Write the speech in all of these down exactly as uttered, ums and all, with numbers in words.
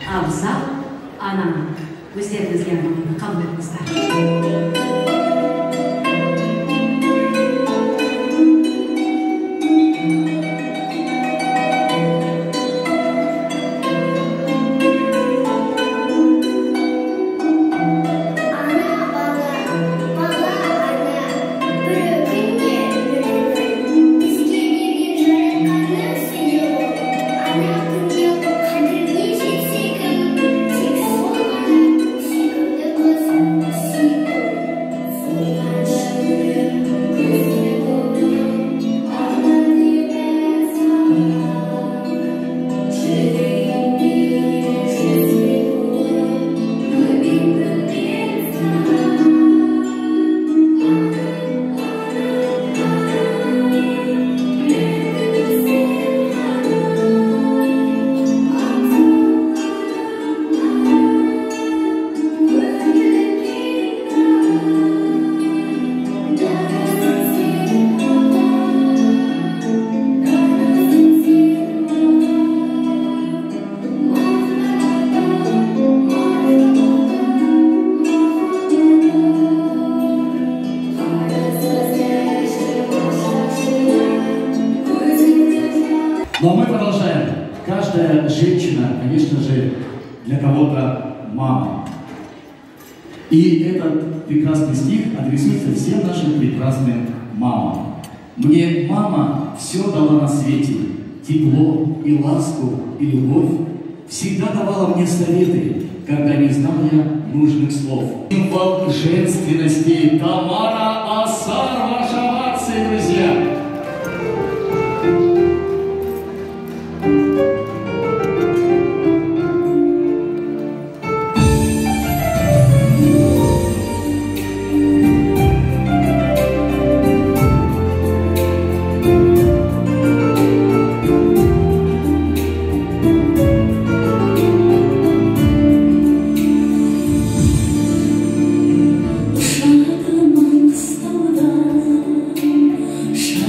абзал анам. Өздеріңізге арналған қабыл етіңіздер. Но мы продолжаем. Каждая женщина, конечно же, для кого-то мама. И этот прекрасный стих адресуется всем нашим прекрасным мамам. Мне мама все дала на свете, тепло и ласку и любовь. Всегда давала мне советы, когда не знал я нужных слов. Символ женственности Тамара Асар, ваша овация, друзья! Shut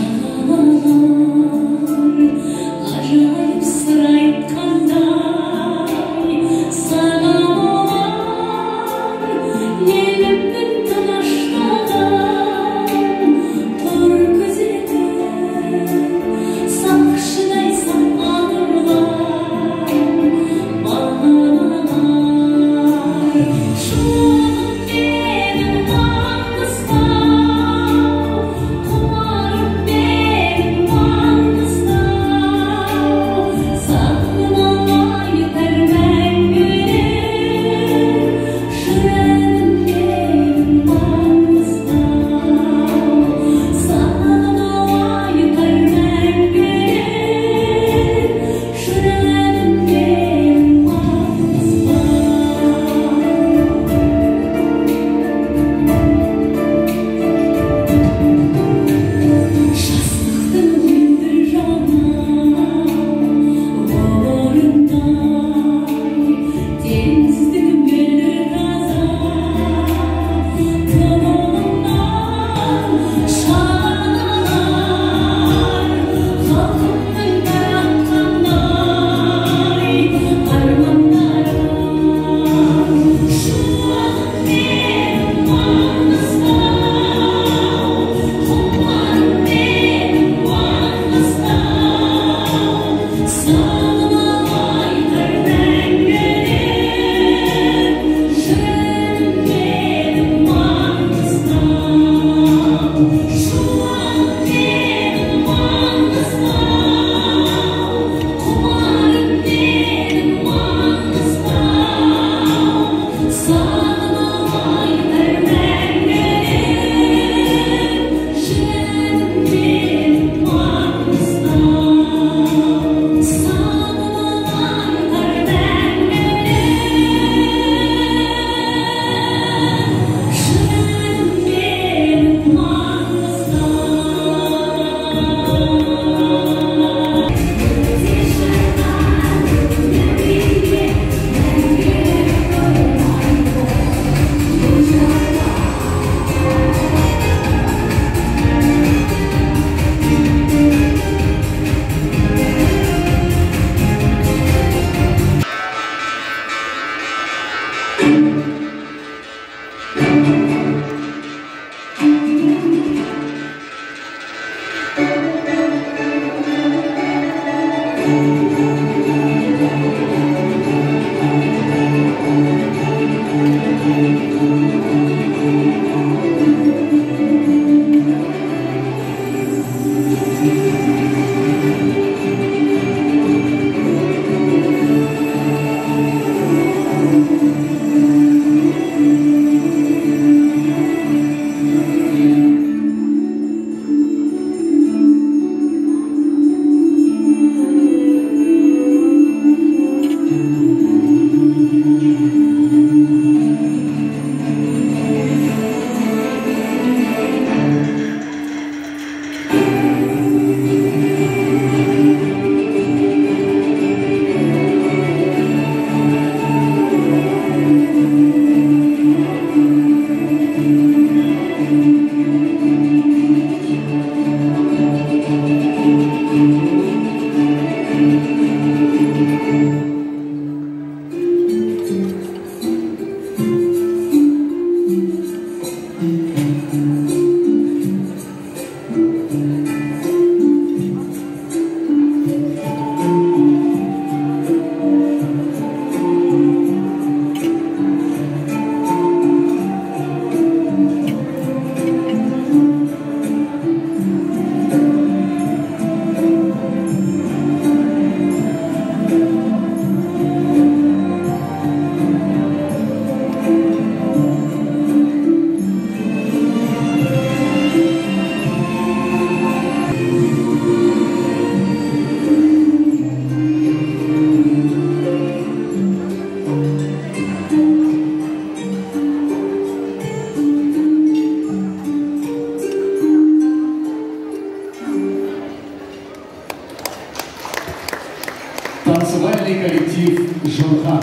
коллектив «Журха».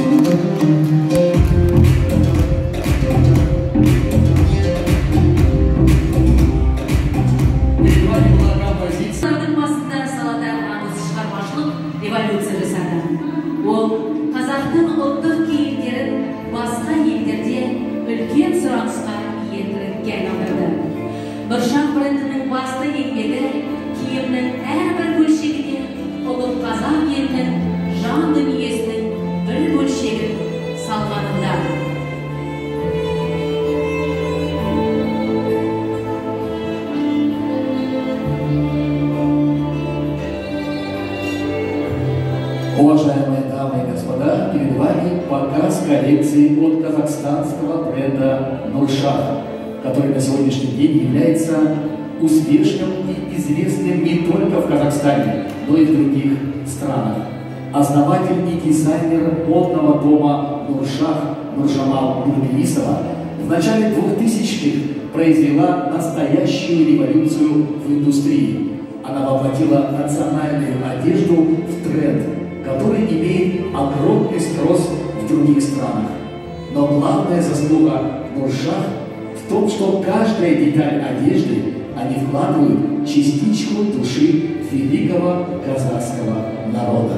Революция жасады. Ол қазақтың ұлттық киімдерін басқа елдерде үлкен сұранысқа ие айналдырды. Бұршақ брендінің басты еңбегі киімнің әрбір бөлшегіне ұлы қазақ елінің жан дүниесінің бір бөлшегін салғанында. Уважаемые дамы и господа, перед вами показ коллекции от казахстанского бренда «Нуршах», который на сегодняшний день является успешным и известным не только в Казахстане, но и в других странах. Основатель и дизайнер модного дома «Нуршах» Нуржамал Нурбенисова в начале двухтысячных произвела настоящую революцию в индустрии. Она воплотила национальную одежду в тренд, который имеет огромный спрос в других странах. Но главная заслуга Нуршах в том, что каждая деталь одежды они вкладывают частичку души великого казахского народа.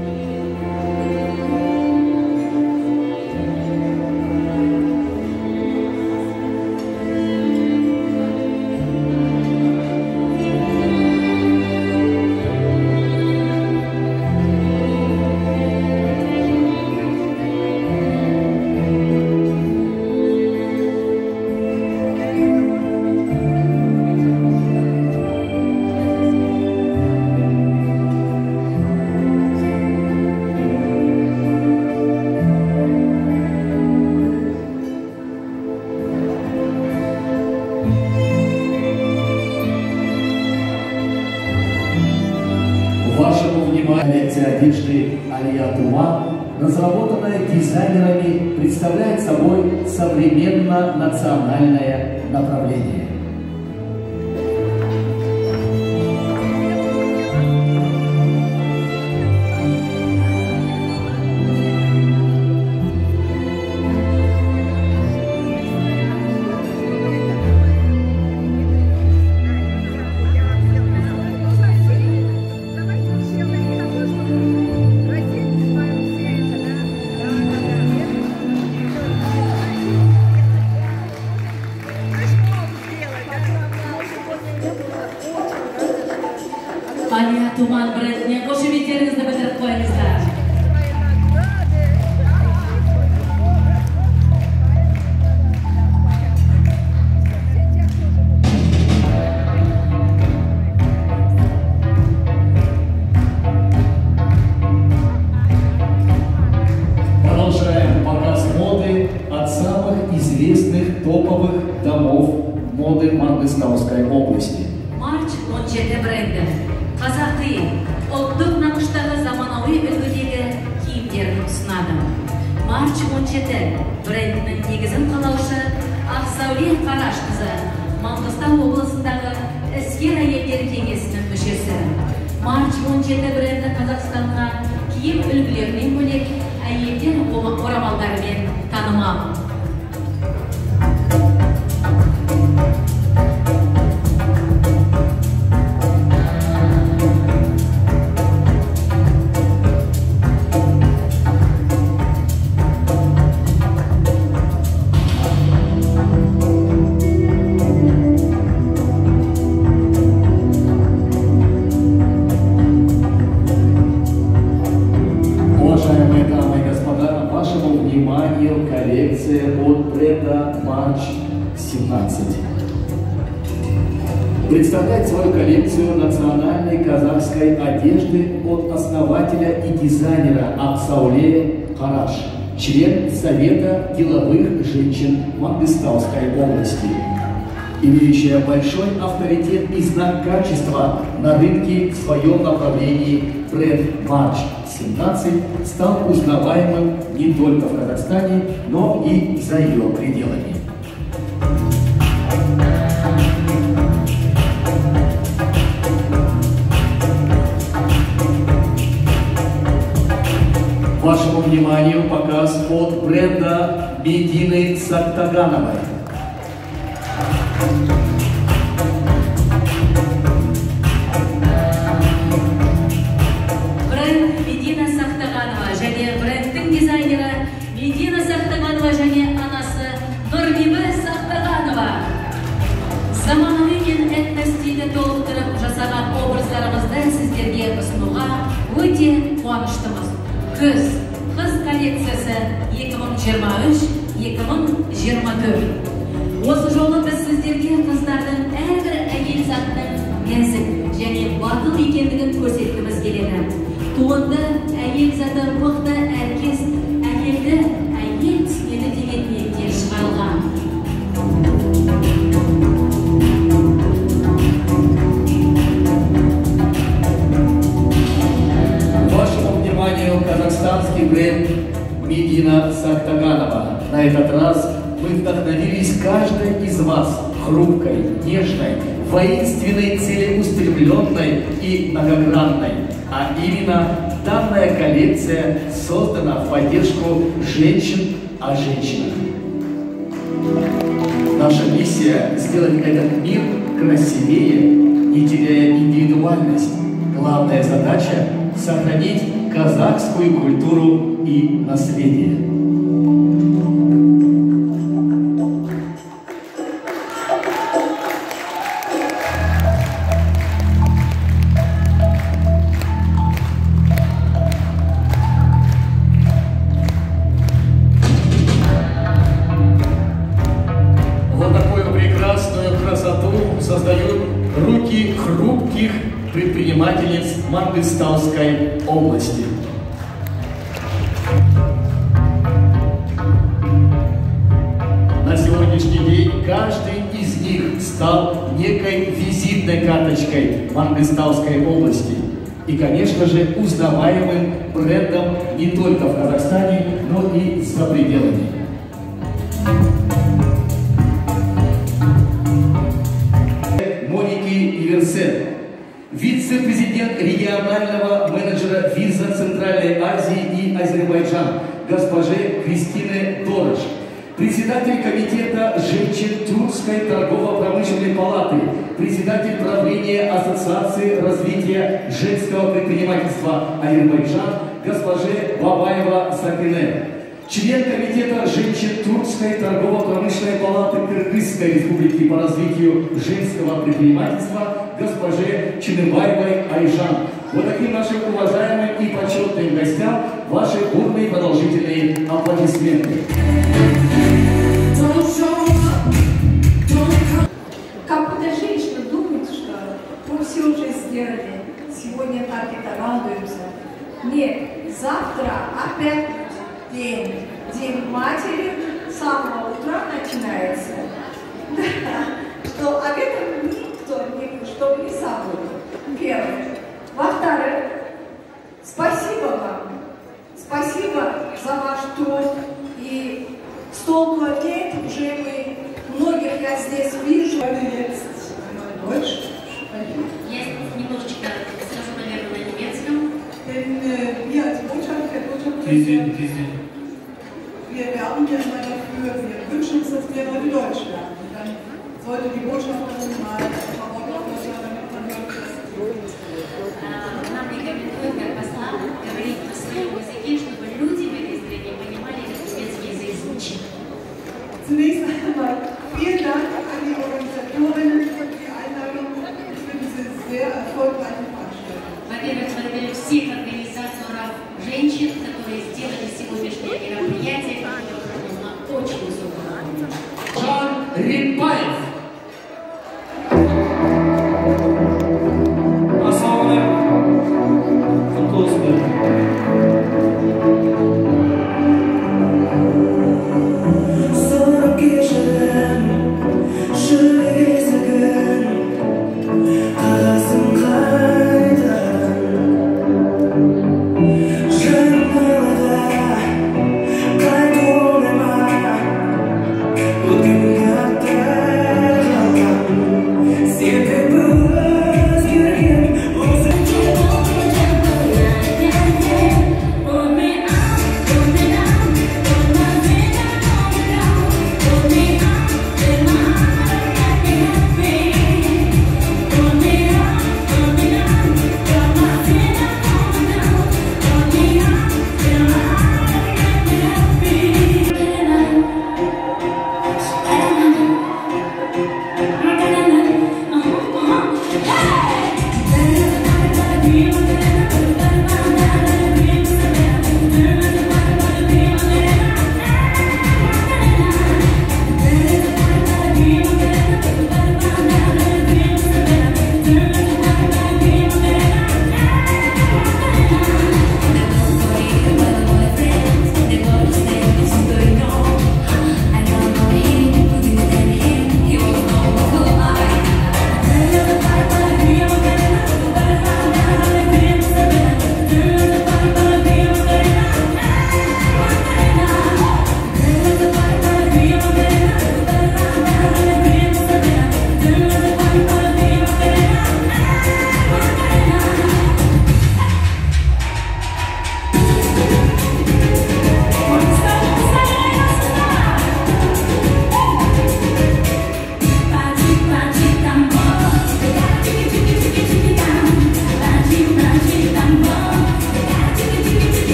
Вашему вниманию коллекция одежды Алия Туман, разработанная дизайнерами, представляет собой современно-национальное направление. Алия Туман брендіне қошеметтеріңізді білдіріп қойыңыздар. Продолжаем показ моды от самых известных топовых домов моды Маңғыстауской области. Марч он жеті бренді. Қазақи, ұлттық нақыштағы заманауи үлгідегі киімдерін ұсынады. Марч он жеті брендінің негізін қалаушы Ақсәуле Қарашқызы, Маңғыстау облысындағы іскер әйелдер кеңесінің мүшесі. Марч он жеті бренді Қазақстанға киім үлгілерінен бөлек әйелдер орамалдарымен танымал. Уважаемые дамы и господа, вашему вниманию коллекция от бренда Марч семнадцать. Представляет свою коллекцию национальной казахской одежды от основателя и дизайнера Ақсәуле Қараш, член Совета деловых женщин Маңғыстауской области. Имеющая большой авторитет и знак качества на рынке в своем направлении, бренд Марч семнадцать стал узнаваемым не только в Казахстане, но и за ее пределами. Вашему вниманию показ от бренда Медины Сактагановой. Бренд Медина Сактаганова және брендтің дизайнері Медина Сактаганова және анасы Нұрбибі Сактаганова. Заманауи мен этно стильді толықтырып жасаған образдарымызды сіздерге ұсынуға өте қуаныштымыз. Күз, қыз коллекциясы екі мың жиырма үш екі мың жиырма төрт. Осы жолы біз сіздерге қыздардың әрбір әйел затының нәзік және батыл екендігін көрсеткіміз келеді. Туынды әйел заты мықты әркез, әйелді әйел түсінеді деген ниетте шығарылған. Вашему вниманию казахстанский бренд Медина Сактаганова. На этот раз мы вдохновились каждой из вас хрупкой, нежной, воинственной, целеустремленной и многогранной. А именно данная коллекция создана в поддержку женщин о женщинах. Наша миссия – сделать этот мир красивее, не теряя индивидуальность. Главная задача – сохранить казахскую культуру и наследие. Вот такую прекрасную красоту создают руки хрупких предпринимательниц Мангыстауской области. На сегодняшний день каждый из них стал некой визитной карточкой Мангыстауской области. И, конечно же, узнаваемым брендом не только в Казахстане, но и за пределами. Моники Иверсен, вице-президент регионального менеджера виза Центральной Азии и Азербайджан, госпоже Кристины Дорож, председатель комитета женщин Тюркской торгово-промышленной палаты, председатель правления Ассоциации развития женского предпринимательства Азербайджан, госпоже Бабаева Сакине, член комитета женщин Тюркской торгово-промышленной палаты Кыргызской республики по развитию женского предпринимательства, госпоже Чыныбаевой Айжан. Вот таким нашим уважаемым и почетным гостям ваши бурные продолжительные аплодисменты. Как-то женщина думает, что мы все уже сделали, сегодня так это радуемся. Нет, завтра опять день, день матери, с самого утра начинается. Что об этом никто не, чтобы не забыл. Первое. Во-вторых, спасибо вам. Спасибо за ваш труд. И столько лет уже мы, многих я здесь вижу. Больше. Я немножечко скажу, наверное, на немецком. Denn äh, wir als Botschaft der Botschaft wir werben ja immer dafür, wir wünschen uns, dass wir heute Deutsch lernen. Und dann sollte die Botschafterin mal ein paar Worte auf Deutsch sagen, damit man hört, dass Нам рекомендуют, как посла, говорить на своем языке, чтобы люди в этой стране понимали, как немецкий язык звучит. Zunächst einmal vielen Dank an die Organisatorinnen für die Einladung für diese sehr erfolgreiche Veranstaltung. Во-первых, благодарю всех организаторов женщин, которые сделали сегодняшнее мероприятие, которое на очень высоком уровне. Жан Рипаев. Ассаламу алейкум.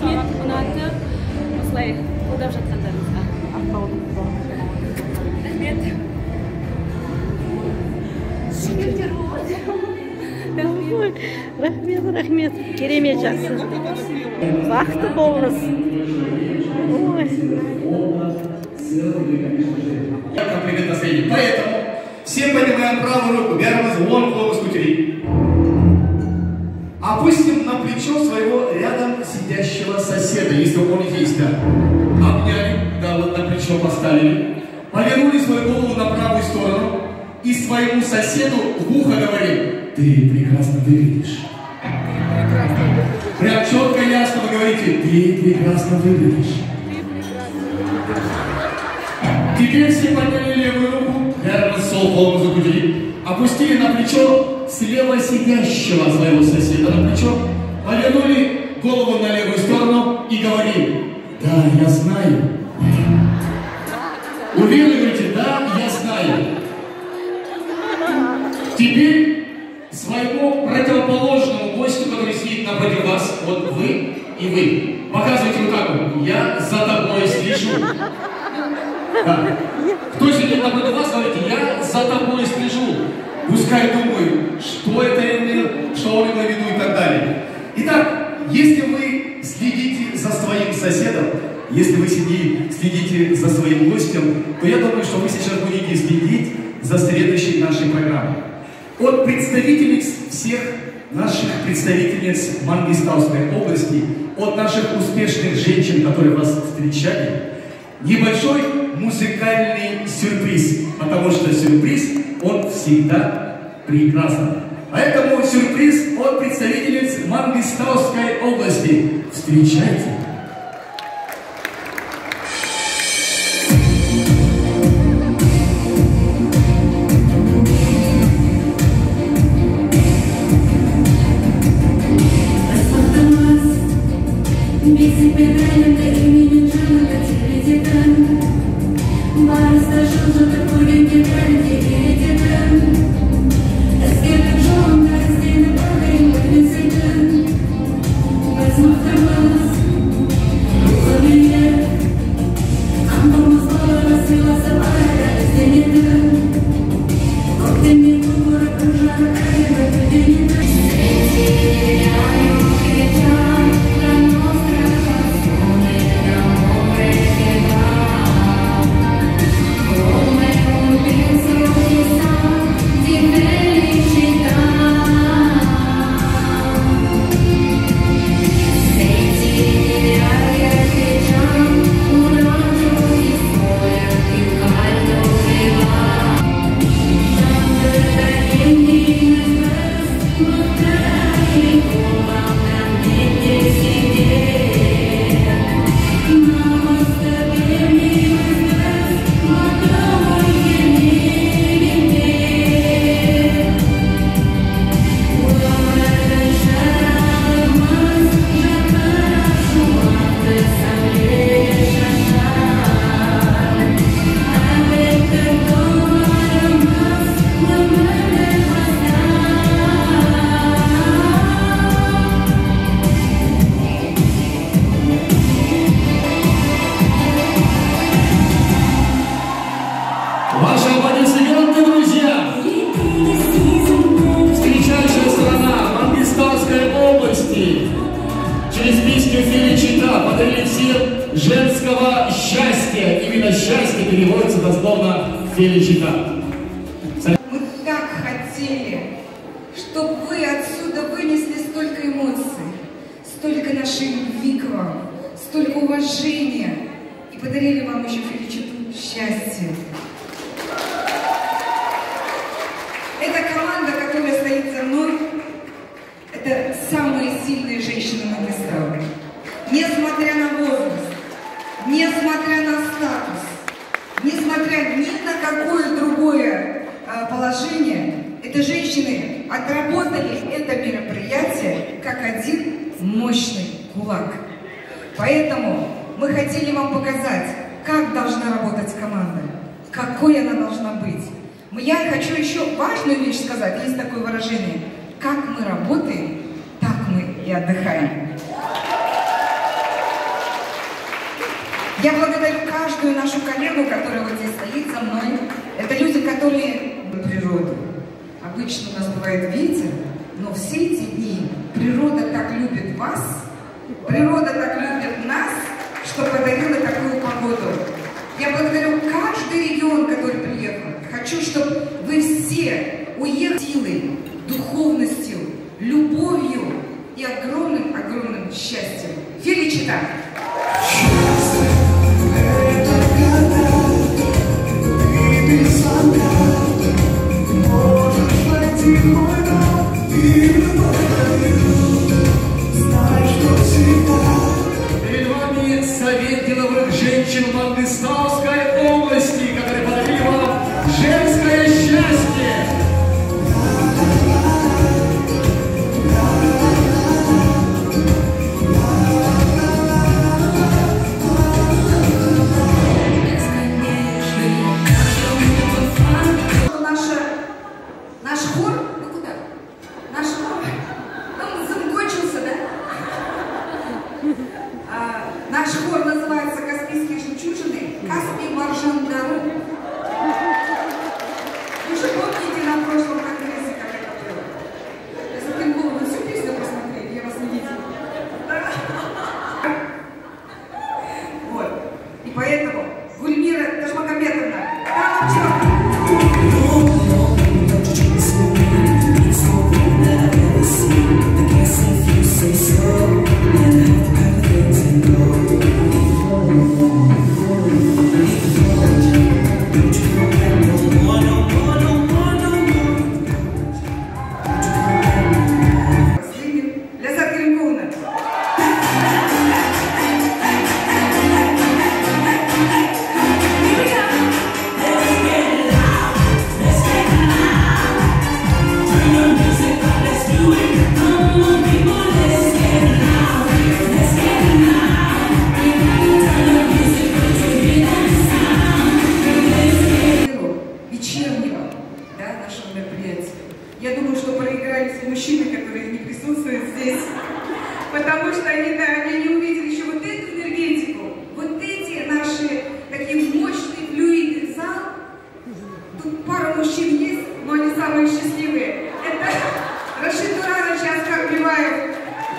рахмет, ұнатып, осылай қолдап жатқандарыңызға. Рахмет. Рахмет, рахмет. Керемет жақсы. Бақытты болыңыз. Комплимент наследник. Поэтому все поднимаем правую руку, берем звон голову скутери. Опустим на плечо своего рядом сидящего соседа, если он есть, да. Обняли, да, вот на плечо поставили. Повернули свою голову на правую сторону и своему соседу в ухо говорим: ты прекрасно выглядишь. Прям четко и ясно вы говорите: ты прекрасно выглядишь. Теперь все подняли левую руку, рядом стол голову закутили, опустили на плечо слева сидящего своего соседа на плечо, повернули голову на левую сторону и говорим: да, я знаю. Уверенно говорите: да, я знаю. Теперь своему противоположному гостю, который сидит напротив вас, вот вы и вы, показывайте вот так вот: я за тобой слежу. Да. Кто сидит напротив вас, говорите: я за тобой слежу. Пускай думают, что это имел, что он имел в виду и так далее. Итак, если вы следите за своим соседом, если вы сидите, следите за своим гостем, то я думаю, что вы сейчас будете следить за следующей нашей программой. От представительниц всех наших представительниц Мангистауской области, от наших успешных женщин, которые вас встречали, небольшой музыкальный сюрприз, потому что сюрприз, он всегда прекрасен. Поэтому сюрприз от представительниц Мангистауской области. Встречайте! Женского счастья. Именно счастье переводится дословно «феличита». Мы так хотели, чтобы вы отсюда вынесли столько эмоций, столько нашей любви к вам, столько уважения и подарили вам еще феличиту счастья. Эта команда, которая стоит за мной, это самые сильные женщины Мангистауа. Несмотря на возраст, несмотря на статус, несмотря ни на какое другое а, положение, эти женщины отработали это мероприятие как один мощный кулак. Поэтому мы хотели вам показать, как должна работать команда, какой она должна быть. Я хочу еще важную вещь сказать, есть такое выражение: как мы работаем, так мы и отдыхаем. Я благодарю каждую нашу коллегу, которая вот здесь стоит за мной. Это люди, которые природу. Обычно у нас бывает ветер, но все эти дни природа так любит вас, природа так любит нас, что подарила такую погоду. Я благодарю каждый регион, который приехал. Хочу, чтобы вы все уехали силой, духовностью, любовью и огромным-огромным счастьем. Феличита! Перед вами Совет деловых женщин Мангыстауской области, который подарил вам женское счастье. Наш хор, ну куда? Наш хор, ну, закончился, да? А, наш хор называется «Каспийские жемчужины», «Каспий Маржандару». Вы же помните на прошлом конгрессе, как это было? Если ты голову всю песню посмотрели, я вас не видела. Вот. И поэтому Гульмира Ташмагомедовна, там вчера. Я думаю, что проиграли все мужчины, которые не присутствуют здесь, потому что они, да, они не увидели еще вот эту энергетику, вот эти наши такие мощные флюиды. Зал. Тут пара мужчин есть, но они самые счастливые. Это Рашид Туранович и Оскар Биваев.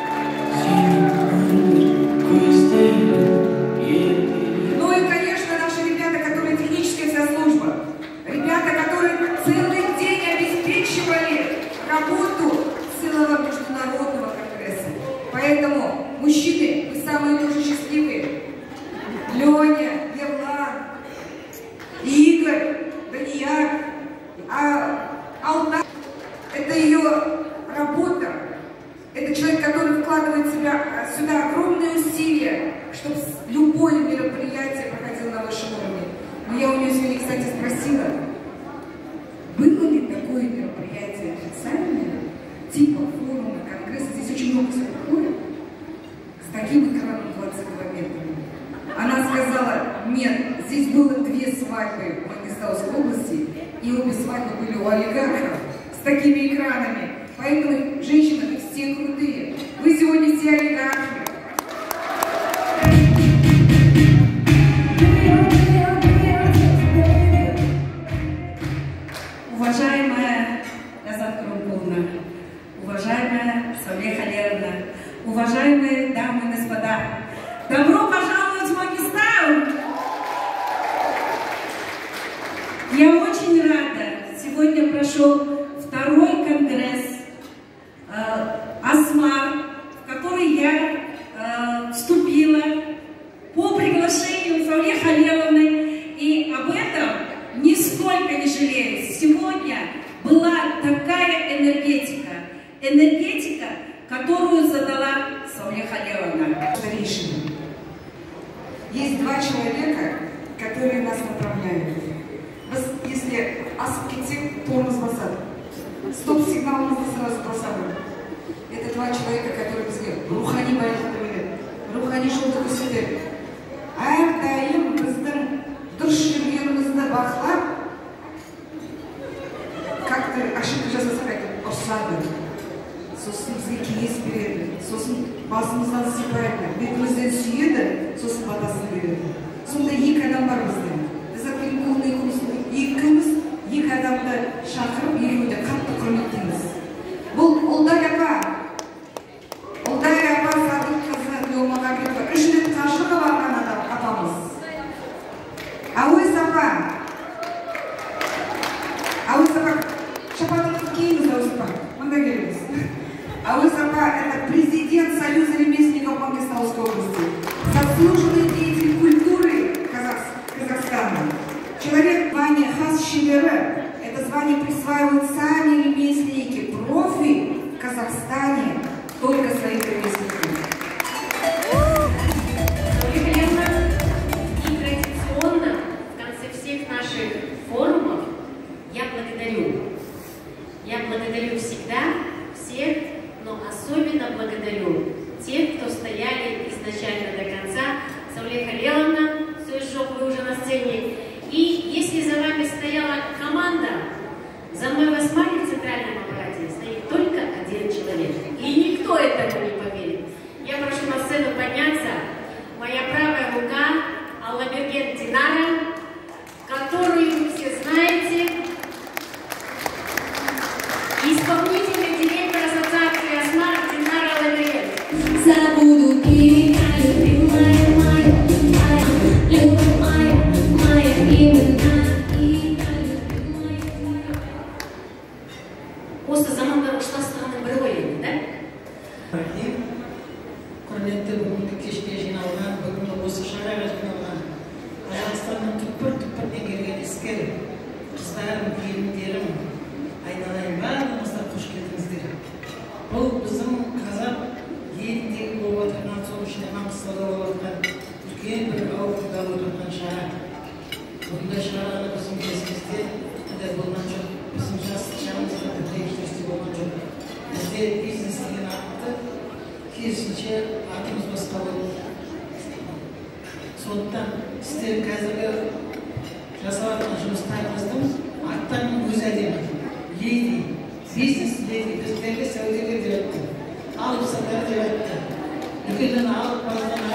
Ну и, конечно, наши ребята, которые техническая вся служба. Ребята, которые целый день обеспечивали работу целого международного конгресса. Поэтому, мужчины, вы самые тоже счастливые. Леня, Евлан, Игорь, Данияр, а, Алтай. Это ее работа. Это человек, который вкладывает в себя, сюда огромные усилия, чтобы любое мероприятие проходило на высшем уровне. Но я у нее сегодня, кстати, спросила, было ли такое мероприятие официальное, типа форума, конгресса, здесь очень много всего проходит, с таким экраном двадцать два метра. Она сказала, нет, здесь было две свадьбы в Мангыстауской области, и обе свадьбы были у олигархов с такими экранами. Поэтому, женщины, вы все крутые. Вы сегодня все олигархи. Уважаемая Ляззат Курумкуловна, уважаемая Сауле Халеровна, уважаемые дамы и господа, добро пожаловать в Мангыстау! Я очень рада. Сегодня прошел второй конгресс э, АСМАР, в который я э, вступила по приглашению Сауле Халеровны, и об этом нисколько не жалею. Сегодня была такая энергетика, энергетика, которую задала Сауле Халеровна. Старейшины. Есть два человека, которые нас направляют. Если архитект тормоз басад, стоп-сигнал мы сразу бросаем. Это два человека, которые сказали, Рухани баяхтывали, Рухани шолдық үсті. Әрдайым біздің дұрыс жүргенімізді бақылап, как-то ошибка жасасақ айтып ұрсады. Сосын бізге кеңес береді, сосын басымыздан сипайды, бетімізден сүйеді, сосын батасын береді. звание присваивают сами ремесленники, профи в Казахстане, только свои ремесленники. И традиционно в конце всех наших форумов я благодарю. Я благодарю всегда всех, но особенно благодарю тех, кто стояли изначально до конца. Сауле Халиловна, Суйшок, вы уже на сцене. И если за вами стояла команда, за мной в Асмаре в центральном аппарате стоит только один человек. И никто этому не поверит. Я прошу на сцену подняться. Моя правая рука Аллаберген Динара, которую вы все знаете, исполнительный директор ассоциации Асмар Динара Аллаберген. Забуду тебя, любимая моя, любимая моя имена и любимая. Осы заманда ұштастығының бір ойын, да? Рахим, құрметті бүгінгі кешке жиналған, бүгінгі осы шараға жиналған Қазақстанның түкпір-түкпірден келген іскер қыздарым, келіндерім, айналайын, барлығыңыздар қош келдіңіздер. Бұл біздің қазақ еліндегі болып отырған, сол ішінде Маңғыстауда болып отырған үлкен бір ауқымда отырған шара. Бұндай шараны біздің кезімізде қандай болған жоқ. Bizim şahsımızda da değiştirisi olan çok. Bizde biznes деген атты керісінше атымыз басқа болды. Сондықтан сіздер қазіргі жасап жатқан жұмыстарыңыздың аттарының өзі әдемі. Леди, бизнес леди, біздерге сәудегер деп айтты. Алып сатар деп айтты. Дүкеннен алып базардан